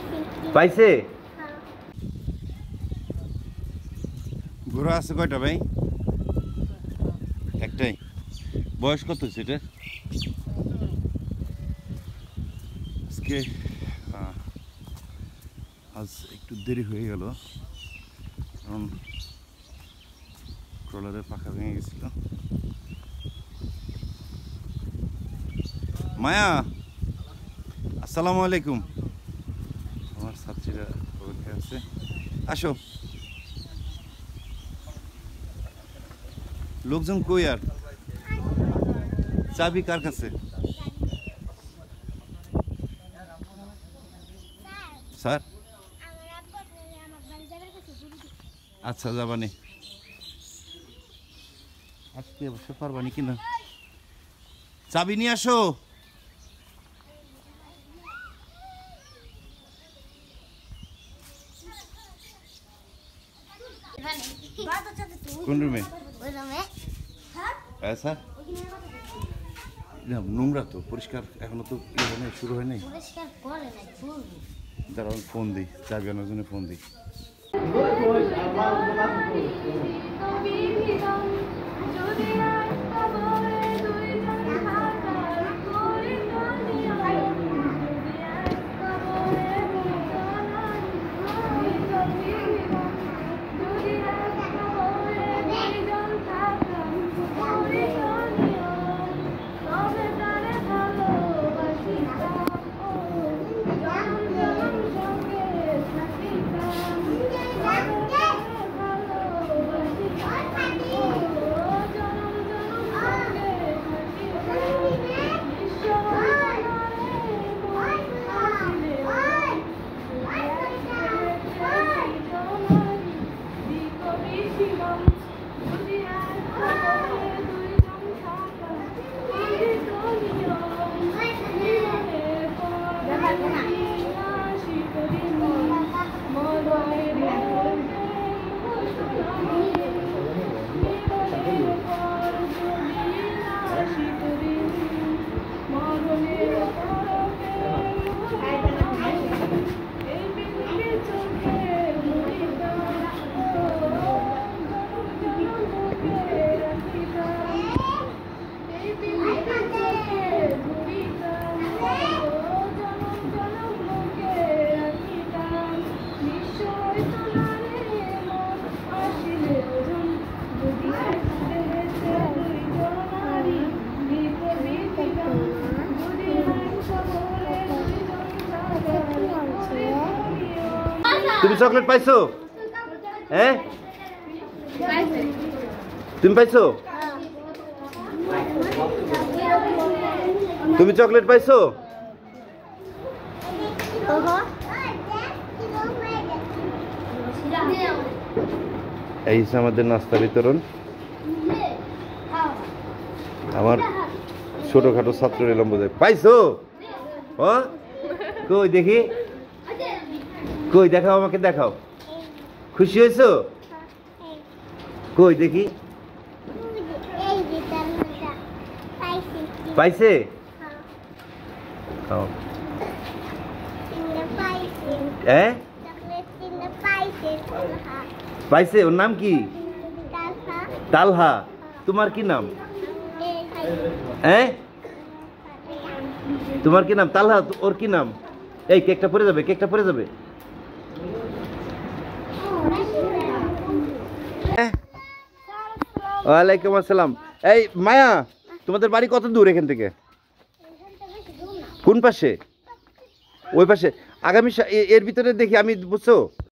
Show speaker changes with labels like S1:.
S1: পাইছে? ঘোড়া আছে কয়টা ভাই? একটাই। বয়স কত হচ্ছে এটা? আজকে আজ একটু দেরি হয়ে গেল, কারণ ট্রলারের পাখা ভেঙে গেছিল। মায়া, আসসালামু আলাইকুম। আমার ছাত্রীরা পরীক্ষা আছে, আসো। লোকজন কই আর? চাবি কার কাছে? স্যার আচ্ছা, যাবানি আজকে অবশ্য পারবানি কিনা। চাবি নিয়ে আসো। কোন রুমে? হ্যাঁ স্যার, নোংরা তো, পরিষ্কার এখনো তো শুরু হয় নাই। দাঁড়াও, ফোন দিই, চাবি আনার জন্য ফোন দিই। তুমি চকলেট পাইছো? হ্যাঁ, তুমি পাইছো? তুমি চকলেট পাইছো? এই আমাদের নাস্তা বিতরণ। আমার ছোটখাটো ছাত্র এলাম বোঝায়। পাইছো? কই দেখি, কই দেখাও, আমাকে দেখাও। খুশি হয়েছো? কই দেখি। পাইছে? হ্যাঁ পাইছে। ওর নাম কি? তালহা। তোমার কি নাম? হ্যাঁ, তোমার কি নাম? তালহা। ওর কি নাম? এই কেকটা পড়ে যাবে, কেকটা পড়ে যাবে। ওয়ালাইকুম আসসালাম। এই মায়া, তোমাদের বাড়ি কত দূর এখান থেকে? কোন পাশে? ওই পাশে। আগামী এর ভিতরে দেখি আমি, বুঝছো?